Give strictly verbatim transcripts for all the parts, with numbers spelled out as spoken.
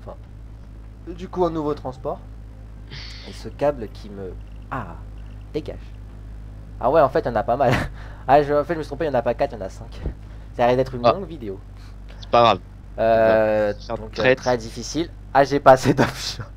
Enfin, du coup, un nouveau transport. Et ce câble qui me... Ah, dégage. Ah ouais, en fait, il y en a pas mal. Ah, je, en fait, je me suis trompé, il n'y en a pas quatre, il y en a cinq. Ça arrive d'être une Ah. longue vidéo. C'est pas grave. Euh, Faire donc, très- euh, très difficile. Ah, j'ai pas assez d'offshore.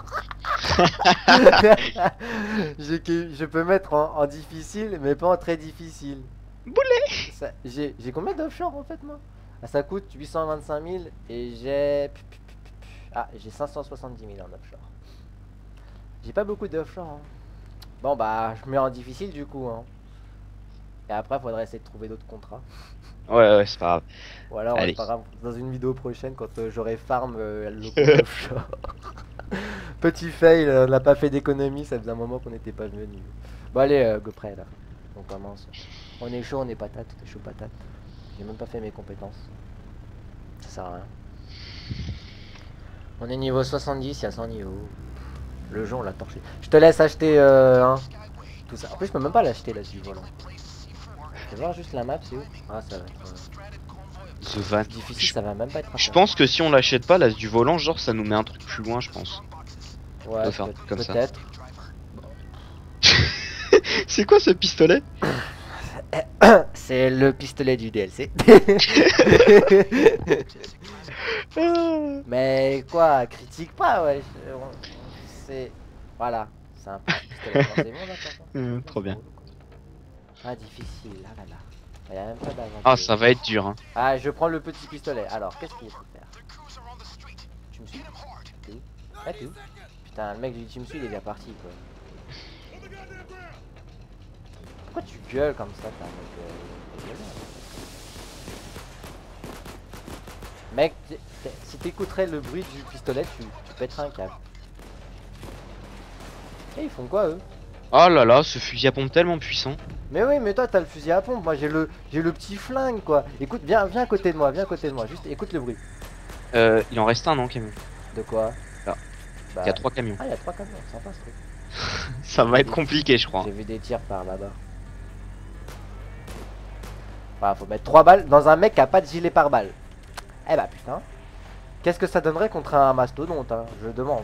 J'ai que- je peux mettre en, en difficile, mais pas en très difficile. Boulet. Ça- J'ai j'ai combien d'offshore en fait, moi? Ah, ça coûte huit cent vingt-cinq mille et j'ai... Ah, j'ai cinq cent soixante-dix mille en offshore. J'ai pas beaucoup d'offshore. Hein. Bon, bah, je mets en difficile du coup. Hein. Et après, faudrait essayer de trouver d'autres contrats. Ouais, ouais, c'est pas grave. Ou alors, Allez. c'est pas grave, dans une vidéo prochaine, quand euh, j'aurai farm euh, le compte offshore. Petit fail, euh, on n'a pas fait d'économie, ça faisait un moment qu'on n'était pas venu. Bon, allez, euh, go près là. On commence. On est chaud, on est patate, on est chaud patate. J'ai même pas fait mes compétences. Ça sert à rien. On est niveau soixante-dix, il y a cent niveaux. Le jeu, on l'a torché. Je te laisse acheter euh, hein, tout ça. En plus, je peux même pas l'acheter là, du volant. Je vais voir juste la map, c'est où? Ah, ça va être. Euh... The Van. Difficile, Je, ça va même pas être. je pense que si on l'achète pas, là, du volant, genre, ça nous met un truc plus loin, je pense. Ouais, doit faire peut- comme ça. peut-être. C'est quoi ce pistolet? C'est le pistolet du D L C. Mais quoi, critique pas, ouais. C'est. Voilà, c'est un pistolet. C'est bon, d'accord. Euh, trop bien. Ah, difficile, là là là. Il y a même pas d'avantage. Ah, ça va être dur, hein. Ah, je prends le petit pistolet. Alors, qu'est-ce qu'il faut faire? Tu me suis? T'es où? Ah, t'es où? Putain, le mec du tu me suis, il est déjà parti, quoi. Pourquoi tu gueules comme ça, t'as un mec euh... Mec, t'es- t'es- si t'écouterais le bruit du pistolet, tu, tu pèterais un câble. Et ils font quoi, eux? Oh là là, ce fusil à pompe tellement puissant. Mais oui, mais toi, t'as le fusil à pompe. Moi, j'ai le, j'ai le petit flingue, quoi. Écoute, viens, viens à côté de moi, viens à côté de moi. Juste, écoute le bruit. Euh, il en reste un, non, camion? De quoi? Là. Bah, Il y a trois camions. Ah, il y a trois camions, sympa ce truc. Ça va être compliqué, je crois. J'ai vu des tirs par là-bas. Bah, faut mettre trois balles dans un mec qui a pas de gilet pare-balles. Eh bah putain. Qu'est-ce que ça donnerait contre un mastodonte, hein? Je demande.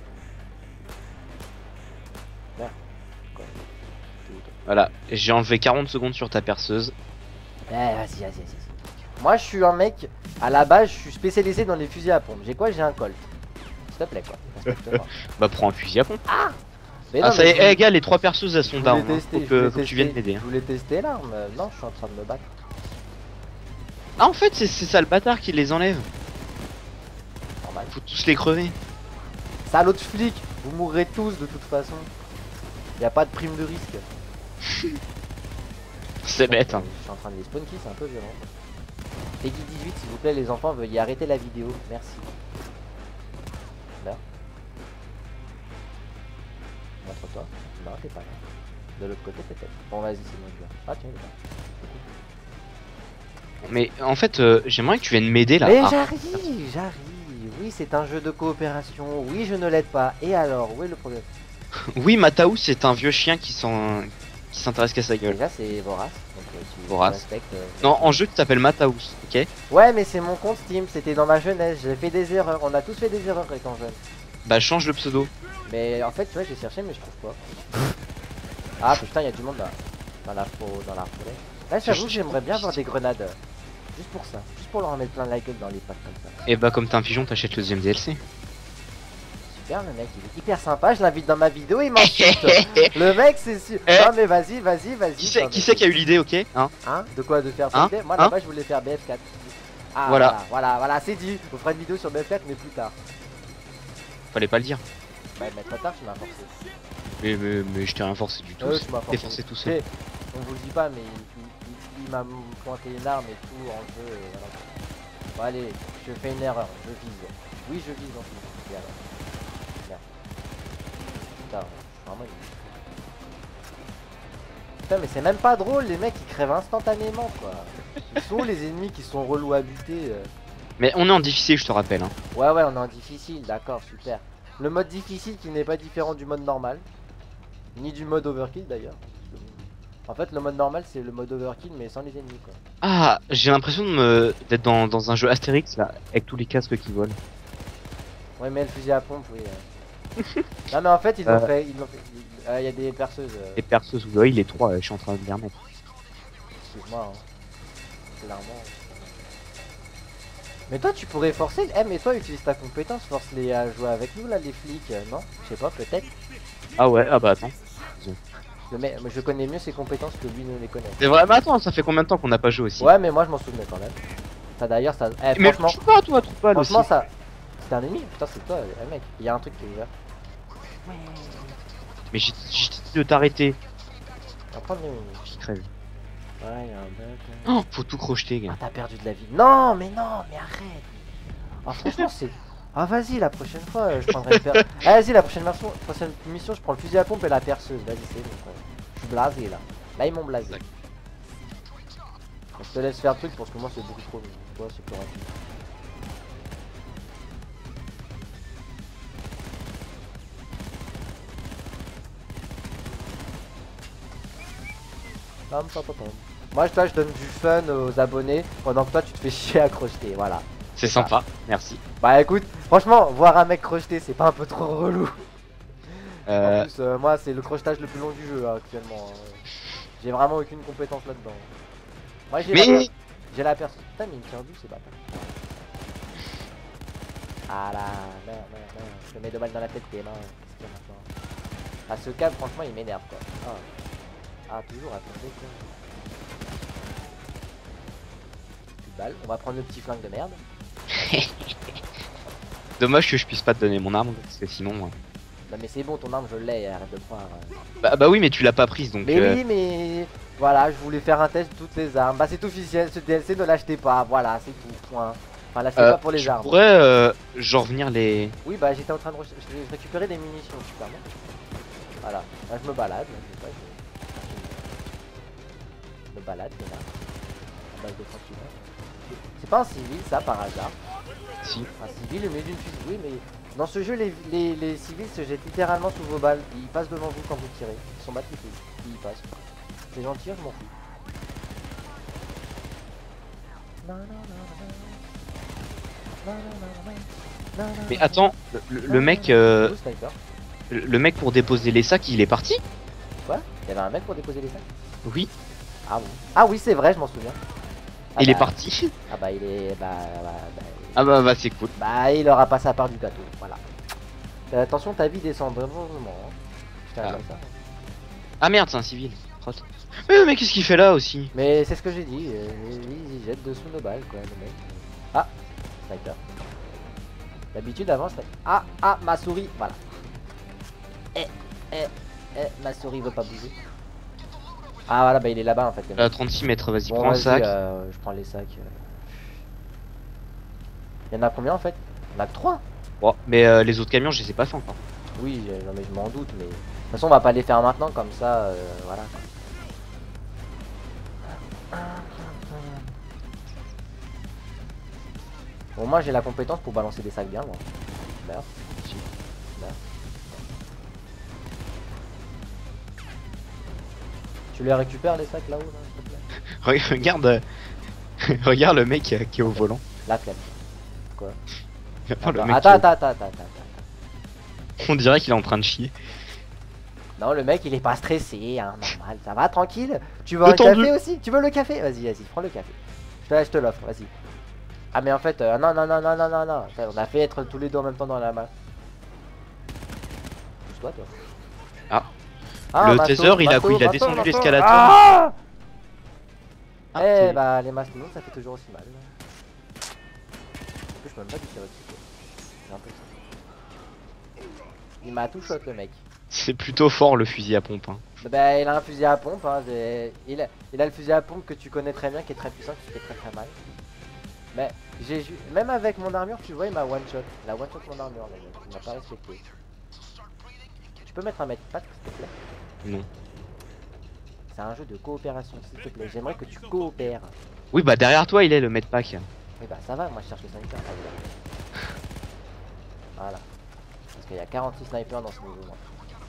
Merde. Quoi? T'es où, toi? Voilà, j'ai enlevé quarante secondes sur ta perceuse. Eh, vas-y, vas-y, vas-y. Moi, je suis un mec, à la base, je suis spécialisé dans les fusils à pompe. J'ai quoi? J'ai un Colt. S'il te plaît, quoi. Respecte-moi. Bah, prends un fusil à pompe. Mais Ah, non, ça mais y est, je voulais- eh, gars, les trois perceuses elles sont je down. voulais Hein. tester, Faut je que, voulais faut que tu viennes tester- m'aider. Hein. Je voulais tester l'arme. euh, Non, je suis en train de me battre. Ah, en fait, c'est c'est ça le bâtard qui les enlève. Normal. Faut tous les crever. Salaud de flic, vous mourrez tous de toute façon. Y a pas de prime de risque. C'est bête, hein. Je suis en train de les spawn kill, c'est un peu violent. Peggy dix-huit, s'il vous plaît, les enfants, veuillez arrêter la vidéo. Merci. Là. Montre-toi. Non, t'es pas là. De l'autre côté, peut-être. Bon, vas-y, c'est bon, je viens. Ah, tiens, il est là. Mais en fait, euh, j'aimerais que tu viennes m'aider là. Mais Ah. j'arrive, j'arrive. Oui, c'est un jeu de coopération. Oui, je ne l'aide pas. Et alors, où est le problème? Oui, Mataou, c'est un vieux chien qui s'en- qui s'intéresse qu'à sa gueule. Déjà, c'est Vorace. Donc, euh, tu, tu Vorace. respectes, euh, Non, en jeu, tu t'appelles Mataous, ok? Ouais, mais c'est mon compte Steam. C'était dans ma jeunesse. J'ai fait des erreurs. On a tous fait des erreurs étant jeune. Bah, change le pseudo. Mais en fait, tu vois, j'ai cherché, mais je trouve pas. Ah putain, il y a du monde là. Dans la faux, dans la forêt. Là, j'avoue, j'aimerais bien avoir des grenades. Juste pour ça. Juste pour leur en mettre plein la gueule dans les pattes comme ça. Et bah, comme t'es un pigeon, t'achètes le deuxième D L C. Super, le mec, il est hyper sympa. Je l'invite dans ma vidéo, il m'insulte. Le mec, c'est sûr. Eh. Non, mais vas-y, vas-y, vas-y. Qui c'est Non, qui, mais- c'est qui a eu l'idée, ok? Hein? Hein? De quoi? De faire Hein B F quatre? Moi, Hein là-bas, je voulais faire B F quatre. Ah, Voilà. voilà, voilà, voilà, c'est dit. On fera une vidéo sur B F quatre, mais plus tard. Fallait pas le dire. Bah, mais trop tard, tu m'as forcé. Mais, mais, mais je t'ai rien forcé du tout. Euh, tu m'as T'es forcé. forcé tout seul. Et on vous le dit pas, mais il, il- il m'a pointé une arme et tout en jeu. Et voilà. Bon, allez, je fais une erreur, je vise. Oui, je vise en plus. Et alors Merde. Putain, je suis vraiment une- Putain, mais c'est même pas drôle, les mecs ils crèvent instantanément quoi. Ils sont où les ennemis qui sont relous à buter euh Mais on est en difficile, je te rappelle. Hein. Ouais, ouais, on est en difficile, d'accord, super. Le mode difficile qui n'est pas différent du mode normal, ni du mode overkill d'ailleurs. En fait, le mode normal c'est le mode overkill mais sans les ennemis quoi. Ah, j'ai l'impression de me d'être dans, dans un jeu Astérix là, avec tous les casques qui volent. Ouais, mais le fusil à pompe, oui. euh. Non, mais en fait, ils l'ont Euh. fait. Ils l'ont fait. il- euh, Il y a des perceuses. euh, Les perceuses, oui, les trois, euh, je suis en train de les remettre. Excuse-moi, hein. Clairement. Mais toi, tu pourrais forcer. Eh, mais toi, utilise ta compétence, force-les à jouer avec nous, là, les flics, euh, non? Je sais pas, peut-être. Ah ouais, ah bah attends. Le mec, je connais mieux ses compétences que lui ne les connaît. C'est vrai, mais attends, ça fait combien de temps qu'on n'a pas joué aussi? Ouais, mais moi, je m'en souvenais quand même. Ça, d'ailleurs, ça. Eh, Mais franchement, je pas, toi, trouve pas aussi. franchement, ça. C'était un ennemi? Putain, c'est toi, eh, mec. Il y a un truc qui est ouvert. Mais j'ai j'ai dit de t'arrêter. On va prendre les mini. Je crève. Ouais, il y a un bug. Oh, faut tout crocheter, Ah, gars. t'as perdu de la vie. Non, mais non, mais arrête. Ah, franchement, c'est. Ah, vas-y, la prochaine fois, euh, je prendrai le per... Ah, vas-y, la prochaine mission, prochaine mission, je prends le fusil à pompe et la perceuse. Vas-y, c'est bon. quoi. Je suis blasé là. Là, ils m'ont blasé. Je te laisse faire le truc parce que moi, c'est beaucoup trop. Ouais, c'est plus rapide. Pam, pam, pam, pam. Moi, toi, je donne du fun aux abonnés pendant que toi, tu te fais chier à crocheter. Voilà. C'est sympa, merci. Bah écoute, franchement, voir un mec crocheter, c'est pas un peu trop relou? Euh, En plus, euh, moi, c'est le crochetage le plus long du jeu hein, actuellement. hein. J'ai vraiment aucune compétence là-dedans. Moi, j'ai Mais- la, j'ai la personne. Putain, mais il me tire du, c'est pas mal. Ah là, non, non, non. Je me mets deux balles dans la tête, t'es mains. Qu'est-ce qu'il y a maintenant? Ah, ce câble, franchement, il m'énerve quoi. Ah, ah toujours, attendez. Quoi. Plus de balles. On va prendre le petit flingue de merde. Dommage que je puisse pas te donner mon arme, parce que sinon... euh, Non, mais c'est bon, ton arme, je l'ai, arrête de croire. euh. Bah, bah oui, mais tu l'as pas prise, donc... Mais euh, oui, mais voilà, je voulais faire un test de toutes les armes. Bah, c'est officiel, ce D L C, ne l'achetez pas. Voilà, c'est tout, point. Enfin, l'achetez euh, pas pour les tu armes. pourrais, euh, genre, venir les... Oui, bah, j'étais en train de re- je récupérer des munitions, super bien. Voilà, là, je me balade. Là, je sais pas, je... je me balade, mais là. À base de sentinelles. C'est pas un civil, ça, par hasard. Si. Un civil, mais d'une fusée. Oui, mais dans ce jeu, les, les, les civils se jettent littéralement sous vos balles. Ils passent devant vous quand vous tirez. Ils sont battent les couilles. Ils passent. C'est gentil, je m'en fous. Mais attends, le, le- le mec... euh, Où, sniper le, le mec pour déposer les sacs, il est parti? Quoi? Il y avait un mec pour déposer les sacs? Oui. Ah oui. Ah oui, c'est vrai, je m'en souviens. Ah il bah, est parti. Ah bah il est... Bah, bah, bah, Ah bah, bah c'est cool. bah il aura pas sa part du gâteau, voilà. Euh, attention, ta vie descend vraiment. Hein. Putain, Ah. comme ça. Ah merde, c'est un civil. Crotte. Mais, mais qu'est-ce qu'il fait là aussi? Mais c'est ce que j'ai dit, euh, il jette dessous nos balles quoi, le mec. Ah, sniper. D'habitude avant, c'était... Ah, ah, ma souris, voilà. Eh, eh, eh, ma souris veut pas bouger. Ah voilà, bah il est là-bas en fait. le mec. Euh, trente-six mètres, vas-y, Bon, prends le vas-y, sac. euh, je prends les sacs. euh. Il y en a combien en fait? Il y en a que trois. Bon, mais euh, les autres camions, je les ai pas fait encore. Oui, euh, non mais je m'en doute, mais... De toute façon, on va pas les faire maintenant, comme ça, euh, voilà. Bon, moi j'ai la compétence pour balancer des sacs bien, moi. Merde. Si. Merde. Tu les récupères les sacs là-haut, là, s'il te plaît? Re- Regarde, euh, regarde le mec euh, qui est au volant. La flemme. Quoi? Oh, le Attends, mec attends, qui est attends, attends, attends, attends. au- On dirait qu'il est en train de chier. Non, le mec il est pas stressé, hein, normal. Ça va, tranquille. Tu veux un Détendu. café aussi? Tu veux le café? Vas-y, vas-y, prends le café. Je te, je te l'offre, vas-y. Ah, mais en fait, euh, non, non, non, non, non, non, non. Ça, on a fait être tous les deux en même temps dans la main. Pousse-toi, toi. Ah. Ah, Le Masto, taser, il a- Masto, il a Masto, descendu Masto. l'escalator. Ah Ah, Eh c'est- bah, les mastodontes, ça fait toujours aussi mal. En plus, je peux même pas lui tirer dessus. quoi. J'ai un peu ça. Il m'a tout shot, le mec. C'est plutôt fort le fusil à pompe. Hein. Bah, il a un fusil à pompe. Hein, c'est- il, a, il a le fusil à pompe que tu connais très bien, qui est très puissant, qui fait très très mal. Mais j'ai ju- même avec mon armure, tu vois, il m'a one shot. Il a one shot mon armure, le mec. Il m'a pas respecté. Tu peux mettre un mec pack, s'il te plaît? Non. C'est un jeu de coopération, s'il te plaît. J'aimerais que tu coopères. Oui, bah derrière toi, il est le medpack. Oui, bah ça va, moi je cherche le sniper. Ah, voilà. Voilà. Parce qu'il y a quarante-six snipers dans ce niveau. Moi.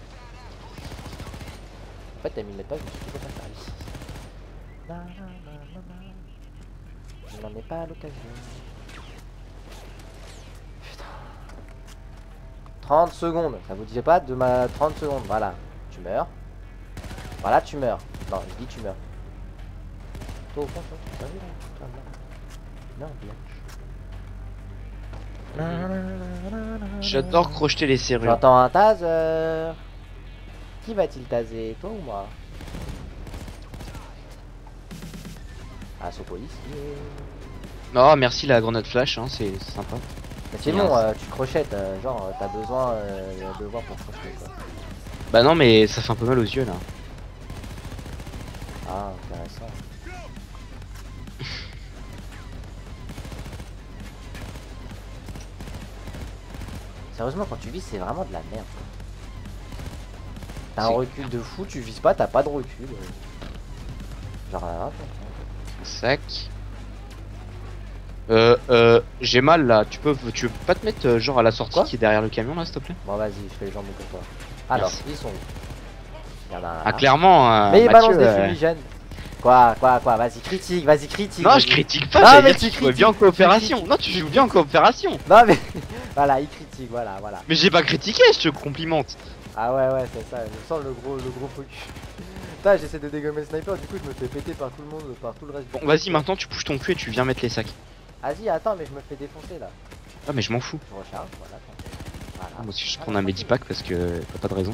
En fait, t'as mis le pas, je me suis dit, pas faire ici. Na, na, na, na, na. Je n'en ai pas à l'occasion. Putain. trente secondes. Ça vous dit pas de ma trente secondes. Voilà. Tu meurs. Voilà, tu meurs. Non, je dis tu meurs. Toi au fond, toi. T'as vu, là? Toi, là. Non, bien. J'adore crocheter les serrures. J'entends un taser. Qui va-t-il taser? Toi ou moi? Ah, ce policier. Non, merci la grenade flash, hein, c'est c'est sympa. Mais c'est bon, euh, tu crochettes, euh, genre euh, t'as besoin euh, de voir pour crocheter quoi. Bah non, mais ça fait un peu mal aux yeux là. Ah, intéressant. Sérieusement, quand tu vises, c'est vraiment de la merde. T'as un recul de fou, tu vises pas, t'as pas de recul. Genre là, Sac. Euh, euh, j'ai mal là. Tu peux, tu veux pas te mettre euh, genre à la sortie Quoi qui est derrière le camion là, s'il te plaît? bon, vas-y, je fais les jambes pour toi. Alors, Merci. ils sont où? Il y en a un Ah, là. clairement. Euh, Mais il Mathieu, balance des euh, fumigènes. Quoi, quoi, quoi, vas-y, critique, vas-y, critique. Non, vas-y. je critique pas. Non, j'allais mais dire tu que tu joues critiques, bien en tu coopération. critiques. Non, tu joues bien en coopération. Non, mais voilà, il critique, voilà, voilà. Mais j'ai pas critiqué, je te complimente. Ah ouais, ouais, c'est ça, je sens le gros, le gros focus. Putain, j'essaie de dégommer le sniper, du coup, je me fais péter par tout le monde, par tout le reste. Bon, vas-y, maintenant tu bouges ton cul et tu viens mettre les sacs. Vas-y, attends, mais je me fais défoncer là. Ah, mais je m'en fous. Je recharge, voilà. Attends. Voilà. Moi aussi, je Voilà, prends un medipack parce que t'as pas de raison.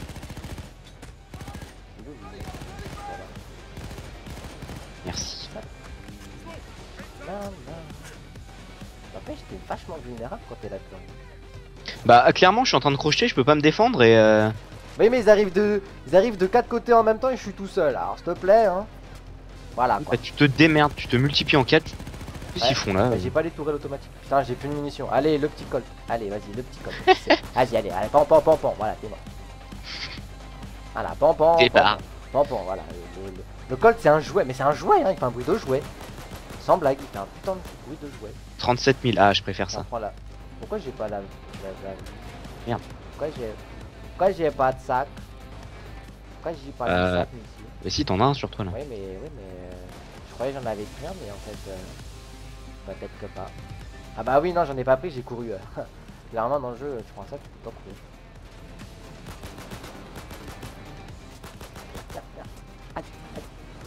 Voilà. Merci. Non, non. N'empêche, t'es vachement vulnérable quand t'es là-dedans. Bah, clairement, je suis en train de crocheter, je peux pas me défendre et euh. Oui, mais ils arrivent de, ils arrivent de quatre côtés en même temps et je suis tout seul. Alors, s'il te plaît, hein. Voilà. Quoi. Bah, tu te démerdes, tu te multiplies en quatre. Qu'est-ce qu'ils font là? Bah, j'ai pas les tourelles automatiques. Putain, j'ai plus de munitions. Allez, le petit colt. Allez, vas-y, le petit colt. Vas-y, allez, allez, pan, pan, pan, pan. Voilà, t'es mort. Voilà, pan, pan. Départ. Pan, pan, voilà. Le, le, le colt, c'est un jouet. Mais c'est un jouet, hein. Il fait un bruit de jouet. Sans blague, il fait un putain de bruit de jouet. trente-sept mille, ah, je préfère ça. Prends la... Pourquoi j'ai pas la... la, la... Merde. Pourquoi j'ai... Pourquoi j'ai pas de sac? Pourquoi j'ai pas Euh, de sac ici? Mais si, t'en as un sur toi là. Oui, mais... Oui, mais... euh, Je croyais que j'en avais pris un, mais en fait... Euh... Peut-être que pas. Ah bah oui, non, j'en ai pas pris, j'ai couru. euh. Clairement, dans le jeu, tu prends ça, tu peux pas courir. Tiens, tiens. Aïe, aïe.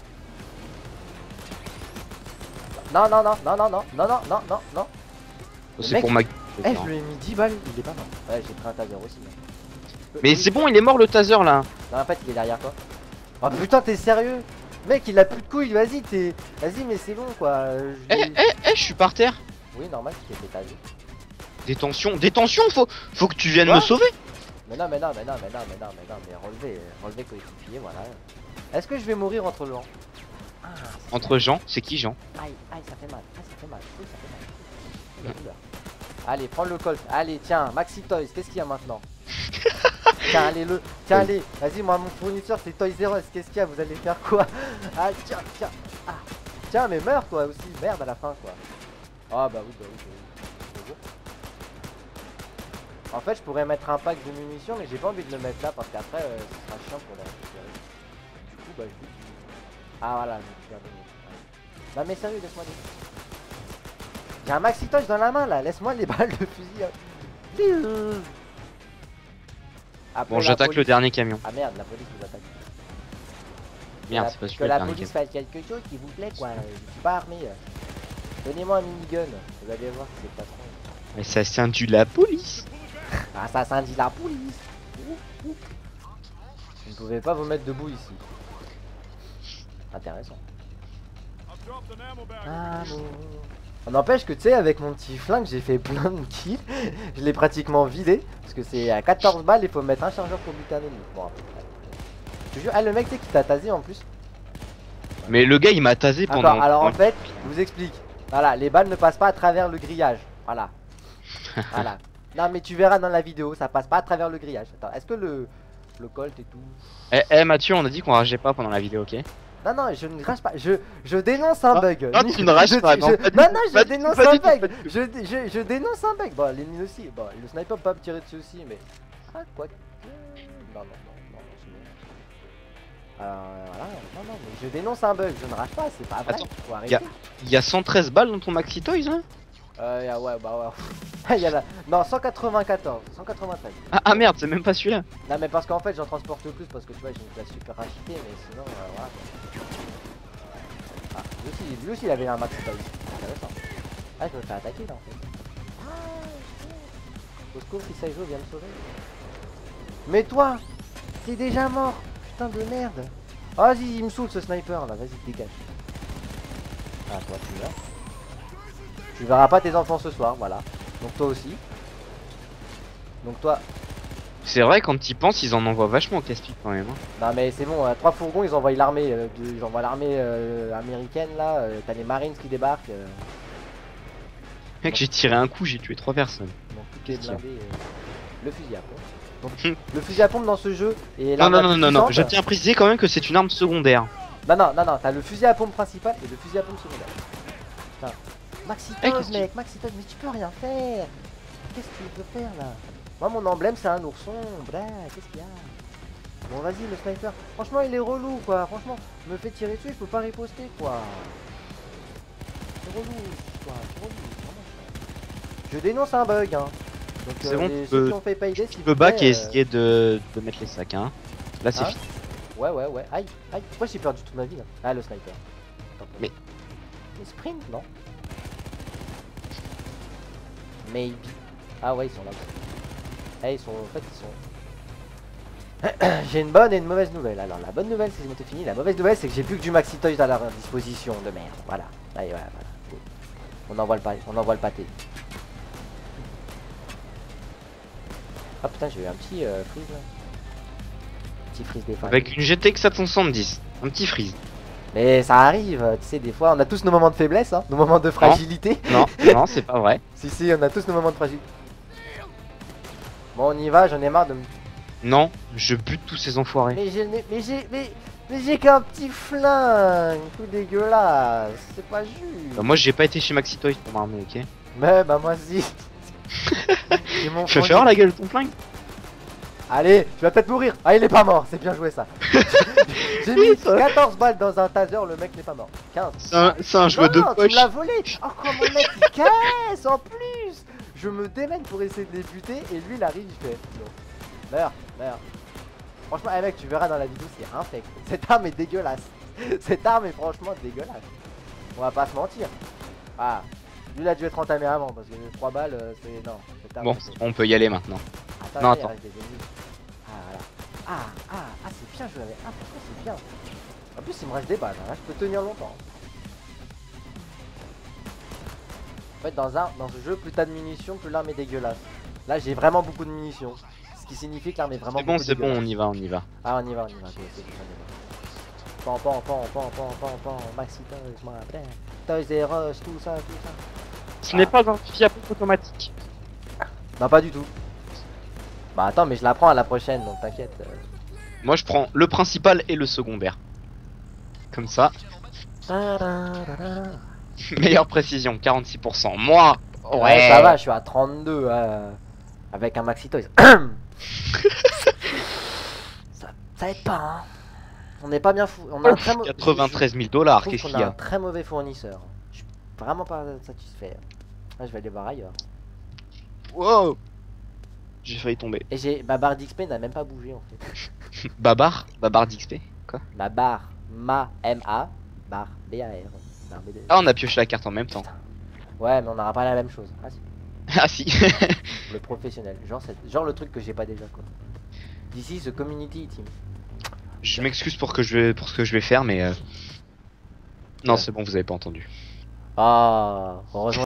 Non, non, non, non, non, non, non, non, non, non, non. C'est mec- pour ma. Eh, je lui ai mis dix balles, il est pas mort. Ouais, j'ai pris un taser aussi. hein. Mais Oui. c'est bon, il est mort le taser là. Non, en fait, il est derrière toi. Oh putain, t'es sérieux? Mec, il a plus de couilles, vas-y, t'es. Vas-y, mais c'est bon quoi. euh, je Eh, l'ai- eh, eh, je suis par terre. Oui, normal, tu t'es fait taser. Détention, détention, faut, faut que tu viennes Quoi me sauver. Mais non, mais non, mais non, mais non, mais non, mais non, mais relever, relever coéquipier, voilà. Est-ce que je vais mourir entre Jean? Ah, c'est Entre Jean, c'est qui Jean? Aïe, aïe, ça fait mal, ah, ça fait mal, oui, ça fait mal. Oui, la douleur. Allez, prends le colt. Allez, tiens, Maxi Toys, qu'est-ce qu'il y a maintenant? Tiens, allez, le. Tiens, allez, vas-y, moi, mon fournisseur, c'est Toys R Us. Qu'est-ce qu'il y a? Vous allez faire quoi? Ah, tiens, tiens. Ah. Tiens, mais meurs, toi aussi. Merde à la fin, quoi. Ah, bah oui, bah oui, bah oui. Bonjour. En fait, je pourrais mettre un pack de munitions, mais j'ai pas envie de le mettre là parce qu'après, euh, ce sera chiant pour la récupérer. Du coup, bah, je dis. Ah, voilà, je vais faire. Non, mais sérieux, laisse-moi dire. J'ai un maxi touch dans la main là, laisse-moi les balles de fusil. hein. Après, Bon, la j'attaque le police- dernier camion. Ah merde, la police nous attaque. Merde, Que c'est pas la- celui-là Que le la dernier police camion. fasse quelque chose, s'il vous plaît, quoi. Je suis pas armé. Donnez-moi un minigun. Vous allez voir, c'est le patron. Mais ça sent du la police. Ah, ça scindit la police. Ouf, ouf. Vous ne pouvez pas vous mettre debout ici. Intéressant. Ah, bon. On n'empêche que tu sais, avec mon petit flingue, j'ai fait plein de kills. Je l'ai pratiquement vidé. Parce que c'est à quatorze balles, il faut mettre un chargeur pour buter un ennemi. Bon, après, je te jure, ah, le mec, tu sais, qui t'a tasé en plus. Mais le gars il m'a tasé pendant. Attends, alors en fait, je vous explique. Voilà, les balles ne passent pas à travers le grillage. Voilà. Voilà. Non, mais tu verras dans la vidéo, ça passe pas à travers le grillage. Attends, est-ce que le, le colt et tout. Eh, eh Mathieu, on a dit qu'on rageait pas pendant la vidéo, ok? Non, non, je ne rage pas. Je, je dénonce un Ah, bug. non, tu ne rages Je- pas, je- non, je- pas du non, tout, non, je pas du tout, dénonce pas un du tout, bug. pas du Je, je, je dénonce un bug. Bon, l'ennemi aussi. Bon, le sniper peut pas me tirer dessus aussi, mais. Ah, quoi que. Non, non, non, non, c'est bon. Euh, voilà, non, non, mais je dénonce un bug. Je ne rage pas, c'est pas vrai. Attends, Faut y a- arrêter. Il y a cent treize balles dans ton Maxi Toys, hein? Euh, yeah, ouais, bah ouais. Il y a la... Non, cent quatre-vingt-quatorze, cent quatre-vingt-treize. Ah, ah merde, c'est même pas celui-là. Non, mais parce qu'en fait, j'en transporte plus parce que tu vois, j'ai une classe super rachitée, mais sinon, euh, voilà. Ah, lui aussi, lui aussi, il avait un max toys. Intéressant. Ah, je me fais attaquer là en fait. Au secours, si Saizo vient me sauver. Mais toi, t'es déjà mort. Putain de merde. Oh, vas-y, il me saoule ce sniper là, vas-y, dégage. Ah, toi, tu là. Tu verras pas tes enfants ce soir, voilà. Donc toi aussi. Donc toi. C'est vrai, quand ils pensent, ils en envoient vachement au casse-pipe quand même. Hein. Non mais c'est bon, à trois fourgons ils envoient l'armée, euh, de- ils envoient l'armée euh, américaine là, euh, t'as les Marines qui débarquent. Euh, Mec, j'ai tiré un coup, j'ai tué trois personnes. donc toutes les Qu'est-ce qu'il y a blindés. euh, le fusil à pompe. Donc, le fusil à pompe dans ce jeu et Non, l'arme non, la non, plus non, non, je puissante- tiens à préciser quand même que c'est une arme secondaire. Non non non non, t'as le fusil à pompe principal et le fusil à pompe secondaire. Putain. Maxitos Eh, qu'est-ce mec, Maxitos, mais tu peux rien faire. Qu'est-ce que tu peux faire là? Moi mon emblème c'est un ourson, blah, qu'est-ce qu'il y a? Bon vas-y le sniper, franchement il est relou quoi, franchement, me fait tirer dessus, je peux pas riposter quoi. C'est relou, quoi, c'est relou, vraiment. Je dénonce un bug hein. Donc C'est euh, bon, les- tu ceux peux- qui ont fait payday Tu s'il peux vous back plaît, et euh, essayer de, de mettre les sacs, hein. Là, c'est Hein fini. Ouais ouais ouais, aïe, aïe, pourquoi j'ai perdu toute ma vie là? Ah le sniper. Attends, Mais- Les sprint non? Maybe. Ah ouais ils sont là. Eh ils sont, en fait ils sont... J'ai une bonne et une mauvaise nouvelle. Alors la bonne nouvelle c'est que c'est fini, la mauvaise nouvelle c'est que j'ai plus que du Maxi Toys à leur disposition de merde. Voilà. Allez voilà, voilà. On envoie le, pa on envoie le pâté. Ah putain j'ai eu un petit euh, freeze là. Petit freeze des fois. Avec une G T X sept cent soixante-dix. Un petit freeze. Mais ça arrive, tu sais, des fois on a tous nos moments de faiblesse, hein, nos moments de fragilité. Non, non, c'est pas vrai. Si, si, on a tous nos moments de fragilité. Bon, on y va, j'en ai marre de me. Non, je bute tous ces enfoirés. Mais j'ai. Mais j'ai. Mais, mais j'ai qu'un petit flingue, tout dégueulasse, c'est pas juste. Bah, moi, j'ai pas été chez Maxi Toys pour m'armer, ok. Mais bah, moi si. J'ai mon Je vais flingue. faire la gueule de ton flingue. Allez, tu vas peut-être mourir. Ah, il est pas mort, c'est bien joué ça. J'ai mis quatorze balles dans un taser, le mec n'est pas mort. quinze. C'est un, c'est un joueur de Non, tu poche. me l'as volé. Oh comment le mec il casse en plus. Je me démène pour essayer de les buter et lui il arrive il fait non. Meurs, meurs. Franchement eh mec tu verras dans la vidéo c'est infect. Cette arme est dégueulasse. Cette arme est franchement dégueulasse. On va pas se mentir. Ah, lui il a dû être entamé avant parce que trois balles euh, c'est non. Cette arme, Bon, c'est- on peut y aller maintenant. Attends, non, il attends. reste des ennemis. Ah voilà. Ah ah ah c'est bien je l'avais. Ah franchement c'est bien. En plus il me reste des balles, hein. Là je peux tenir longtemps. En fait dans un dans ce jeu plus t'as de munitions plus l'arme est dégueulasse. Là j'ai vraiment beaucoup de munitions. Ce qui signifie que l'arme est vraiment C'est bon, beaucoup c'est bon, dégueulasse. on y va, on y va. Ah on y va on y va, ok, c'est bon, on y va. Pan pan pan pan pan pan pan Maxi Toys, moi plein. Toys et Rush, tout ça, tout ça. Ce n'est pas un fusil à pompe automatique. Bah pas du tout. Bah attends mais je la prends à la prochaine donc t'inquiète. euh. Moi, je prends le principal et le secondaire. Comme ça. Meilleure précision, quarante-six pour cent. Moi Ouais, Ouais, ça va, je suis à trente-deux euh, avec un Maxi Toys. ça, ça aide pas, hein. On n'est pas bien fou. On a un très mau- quatre-vingt-treize mille je dollars, trouve qu'est-ce qu'on qu'il y a un a très mauvais fournisseur. Je suis vraiment pas satisfait. Là, je vais aller voir ailleurs. Wow. J'ai failli tomber. Et j'ai ma barre d'X P n'a même pas bougé en fait. Babar Babar d'X P Quoi Ma barre, ma M A, barre B A R. Barre B D. Ah, on a pioché la carte en même temps. Ouais, mais on n'aura pas la même chose. Ah, si. Ah si. Le professionnel, genre, c'est- genre le truc que j'ai pas déjà quoi. D'ici, ce community team. Je m'excuse pour, que je vais- pour ce que je vais faire, mais... euh, Non, Ouais. c'est bon, vous avez pas entendu. Ah, heureusement.